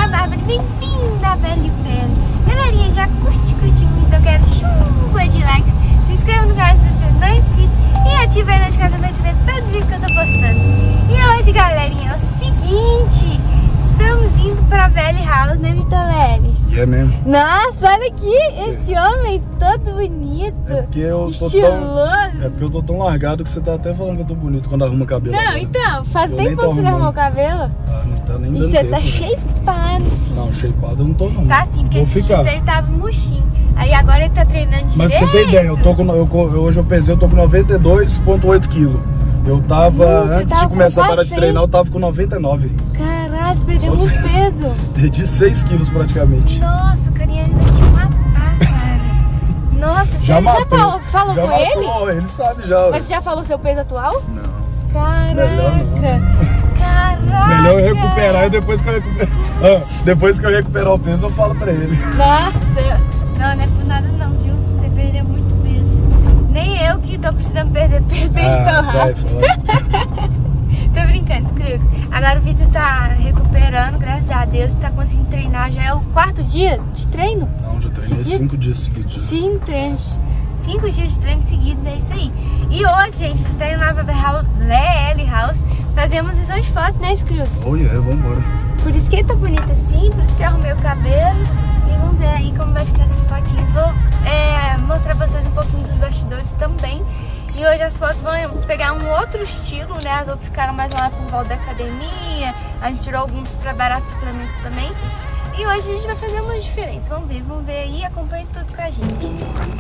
a Bárbara, bem-vinda, Belle Belle. Galerinha, já curte muito, eu quero chuva de likes. Se inscreva no canal se você não é inscrito e ative aí a notificação para receber todos os vídeos que eu tô postando. E hoje, galerinha, é o seguinte, estamos indo pra Valley House, né, Vitor Leles? É mesmo. Nossa, olha aqui, esse homem todo bonito, estiloso. É porque eu tô tão largado que você tá até falando que eu tô bonito quando arruma cabelo. Não, agora. então, faz tempo que você não arrumou o cabelo. Ah, não tá nem E dando você tempo, tá né? shapeado, filho. Não, shapeado eu não tô não. Tá sim, porque Vou esse ficar. ele tava murchinho. Aí agora ele tá treinando direito. Mas pra você ter ideia, hoje eu pesei, eu tô com 92,8 kg. Eu tava, antes de começar a parar de treinar, eu tava com 99. Caralho, você perdeu muito peso. Perdi 6 quilos praticamente. Nossa, o carinha vai te matar, cara. Nossa, Já você matou. já falou Já com matou, ele? Ele sabe já. Mas você já falou seu peso atual? Não. Caraca. Melhor não. Caraca. Melhor eu recuperar e depois que eu recuperar. Depois que eu recuperar o peso, eu falo pra ele. Nossa. Não é por nada não, viu? Você perdeu muito peso. Nem eu que tô precisando perder peso tão rápido. Tô brincando, Scruggs. Agora o Vitor tá recuperando, graças a Deus. Tá conseguindo treinar. Já é o 4º dia de treino? Não, já treinei 5 dias seguidos. 5 treinos. 5 dias de treino seguidos, é isso aí. E hoje, gente, a gente tá indo na Valley House. Fazemos sessão de fotos, né, Scruggs? Oh, yeah, vambora. Por isso que ele tá bonito assim, por isso que eu arrumei o cabelo. E vamos ver aí como vai ficar essas fotinhas. Vou mostrar pra vocês um pouquinho dos bastidores também. E hoje as fotos vão pegar um outro estilo, né? As outras ficaram mais lá por volta da academia. A gente tirou alguns pra barato suplementos também. E hoje a gente vai fazer umas diferentes. Vamos ver aí. Acompanhe tudo com a gente.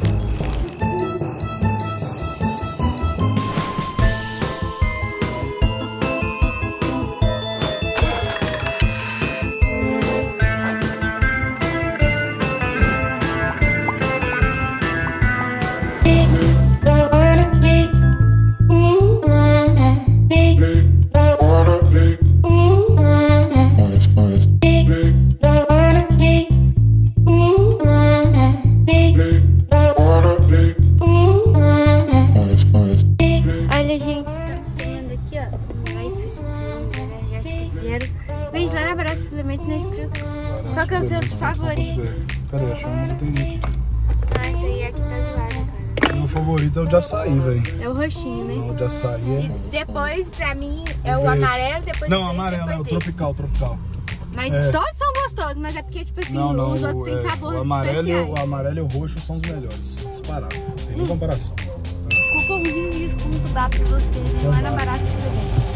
Vem lá na Barato Suplementos, né, Scruggs? Qual que é o seu favorito? Cadê? Acho que não tem. Ah, esse aí aqui tá zoado, cara. Meu favorito é o de açaí, velho. É o roxinho, né? O de açaí E depois, pra mim, é o verde. amarelo, depois Não, o verde, amarelo, é o depois esse. tropical. Mas todos são gostosos, mas é porque, tipo assim, Não, os outros têm sabores o amarelo, especiais. o amarelo e o roxo são os melhores, disparado. Não tem nem comparação. Cupomzinho de desconto dá pra você, vem lá na Barato Suplementos.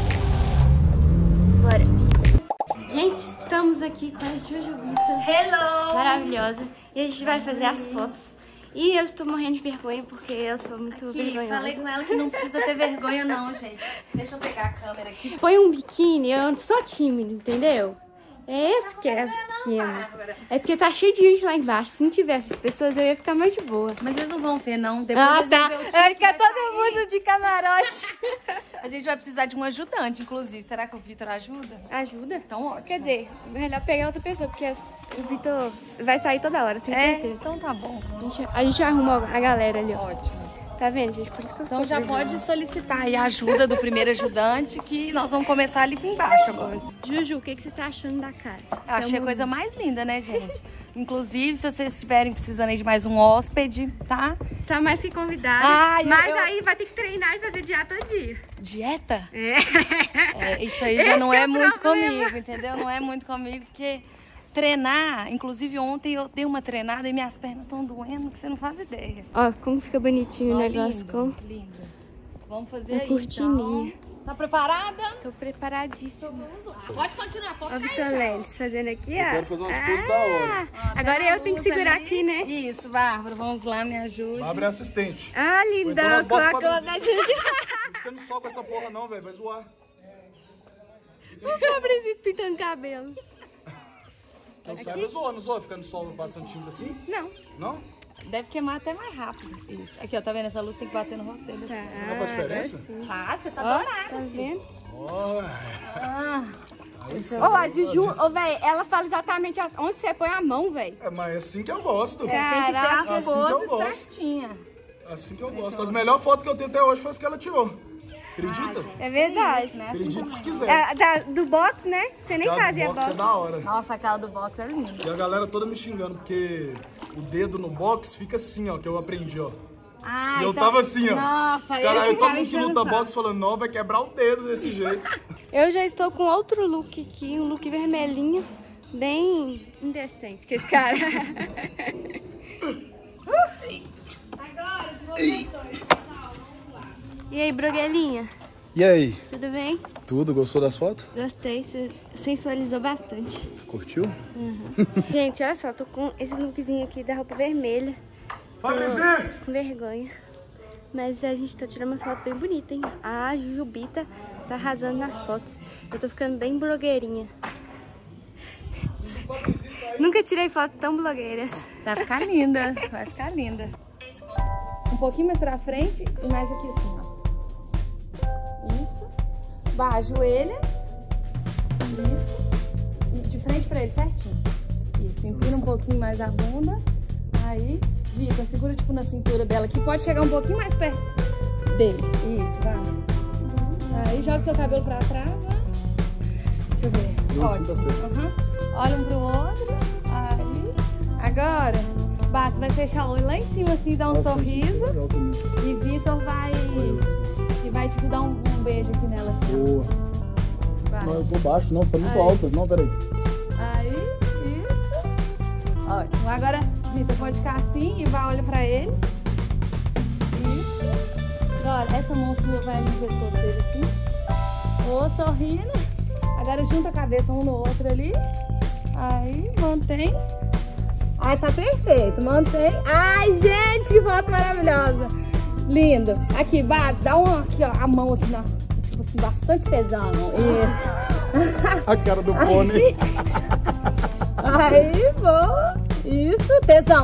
Bora. Gente, estamos aqui com a Jujubita. Hello! Maravilhosa. E a gente vai fazer as fotos. E eu estou morrendo de vergonha porque eu sou muito vergonhosa. Falei com ela que não precisa ter vergonha não, gente. Deixa eu pegar a câmera aqui. Põe um biquíni, eu sou tímida, entendeu? É esse que é as pequenas. É porque tá cheio de gente lá embaixo. Se não tivesse as pessoas, eu ia ficar mais de boa. Mas eles não vão ver, não. Depois eles Tá. vão ver o Vai ficar vai todo sair. mundo de camarote. A gente vai precisar de um ajudante, inclusive. Será que o Vitor ajuda? Ajuda? Então, ótimo. Quer dizer, melhor pegar outra pessoa, porque o Vitor vai sair toda hora, tenho certeza. Então tá bom. A gente arruma a galera ali, ó. Ótimo. Tá vendo, gente? Por isso que eu Então tô já vergonha. pode solicitar aí a ajuda do primeiro ajudante, que nós vamos começar ali embaixo agora. Juju, o que você tá achando da casa? Eu achei a coisa mais linda, né, gente? Inclusive, se vocês estiverem precisando aí de mais um hóspede, tá? Você tá mais que convidado. Ai, mas aí vai ter que treinar e fazer dieta todo dia. Dieta? É. Isso aí já Esse não que é é o muito problema. comigo, entendeu? Não é muito comigo, porque treinar, inclusive ontem eu dei uma treinada e minhas pernas estão doendo, que você não faz ideia. Ó, como fica bonitinho Ó, o negócio lindo, com lindo. Vamos fazer uma aí, cortininha. então. Tá preparada? Tô preparadíssima. Pode continuar, pode Ó, Vitor Leles fazendo aqui, ó. quero fazer umas poses da hora. Agora eu tenho que segurar aqui, né? Isso, Bárbara, vamos lá, me ajude. Abre assistente. Ah, Então lindão, nós com a bota cor da Juju. Não fica no sol com essa porra não, velho. Vai zoar. O Fabrício pintando cabelo. Então saiba, zoa, não zoa? Fica no sol passando tinta assim? Não. Não? Deve queimar até mais rápido. Isso. Aqui, ó, tá vendo? Essa luz tem que bater no rosto dele. Assim. Não faz diferença? Tá, você tá Ó, dourado. tá vendo? Ó, Ah, aí sim. Ó, a Juju, ô, velho, ela fala exatamente onde você põe a mão, velho. É, mas é assim que eu gosto. tem que ter Caraca, a assim que eu pose gosto. certinha. Assim que eu gosto. As melhores fotos que eu tenho até hoje foi as que ela tirou. Acredita? É verdade. Né? Acredita se quiser. Do box, né? Você nem fazia box. box. É da hora. Nossa, aquela do box é linda. E a galera toda me xingando, porque o dedo no box fica assim, ó, que eu aprendi, ó. Ah, E eu então... tava assim, ó. Nossa, os caras aí, todo mundo que luta box. box falando, não, vai quebrar o dedo desse jeito. Eu já estou com outro look aqui, um look vermelhinho, bem indecente, que esse cara. Agora, e aí, Broguelinha? E aí? Tudo bem? Tudo? Gostou das fotos? Gostei, você sensualizou bastante. Curtiu? Uhum. Gente, olha só, tô com esse lookzinho aqui da roupa vermelha. Fabrício! Com vergonha. Mas a gente tá tirando umas fotos bem bonitas, hein? A Jubita tá arrasando nas fotos. Eu tô ficando bem blogueirinha. Nunca tirei foto tão blogueiras. Vai ficar linda, vai ficar linda. Um pouquinho mais pra frente e mais aqui assim, ó. Isso. Vai, ajoelha. Isso. E de frente pra ele, certinho. Isso, empina um pouquinho mais a bunda. Aí, Vitor, segura tipo na cintura dela aqui. Pode chegar um pouquinho mais perto dele. Isso, vai. Aí, joga seu cabelo pra trás, vai. Deixa eu ver. Assim tá certo. Olha um pro outro. Aí. Agora, você vai fechar o olho lá em cima assim, dar um sorriso. E Vitor vai... E vai tipo dar um beijo aqui nela assim. Boa. Vai. Não, eu tô baixo, não, você tá muito Aí. alta. Não, peraí. Aí, isso. Ótimo. Agora, Vitor, pode ficar assim e vai olhar pra ele. Isso. Agora, essa mão sua vai ali no pescoço dele assim. Ô, sorrindo. Agora junta a cabeça um no outro ali. Aí, mantém. Ai, tá perfeito. Mantém. Ai, gente, que foto maravilhosa. Lindo. Aqui, dá uma aqui, ó, a mão aqui, ó. Tipo assim, bastante tesão. Isso. A cara do pônei. Aí, boa. Isso, tesão.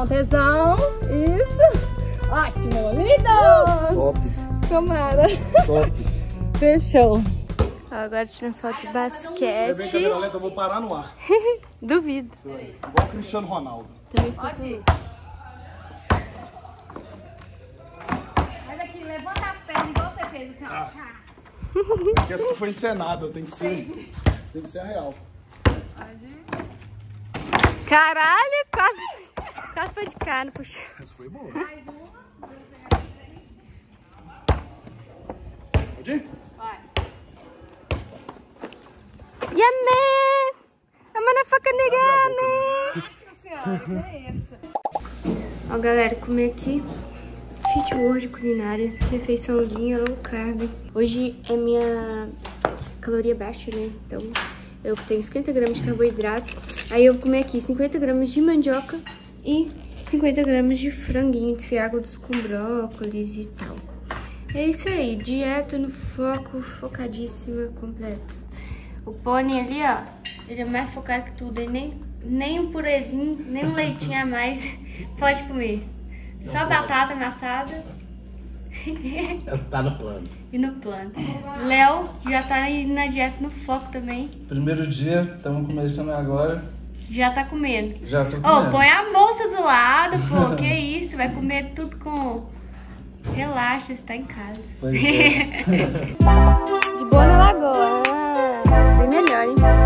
Isso. Ótimo, lindo. Top. Tomara. Top. Fechou. Agora tirando foto de Você vê basquete. que a galera, eu vou parar no ar. Duvido. Igual o Cristiano Ronaldo. Também estou com... Mas aqui, levanta as pernas igual você fez, assim, ó. Porque essa que foi encenada, tem que ser a real. Caralho, quase foi de cara, puxa. Essa foi boa. Mais uma. Pode ir? Vai. Yeah, man! I'm motherfucking nigga, man! Nossa senhora, que é isso? Ó, galera, comer aqui Fit World culinária, refeiçãozinha low carb. Hoje é minha caloria baixa, né? Então eu tenho 50 gramas de carboidrato. Aí eu vou comer aqui 50 gramas de mandioca e 50 gramas de franguinho desfiados com brócolis e tal. É isso aí, dieta no foco, focadíssima, completa. O pônei ali, ó, ele é mais focado que tudo. Ele nem um purezinho, nem um leitinho a mais pode comer. Só batata amassada. Tá no plano. E no plano. Léo já tá indo na dieta no foco também. Primeiro dia, estamos começando agora. Já tá comendo. Já tô comendo. Ô, põe a bolsa do lado, pô. Que isso? Vai comer tudo com... Relaxa, você tá em casa. Pois é. De boa na lagoa. Bem melhor, hein?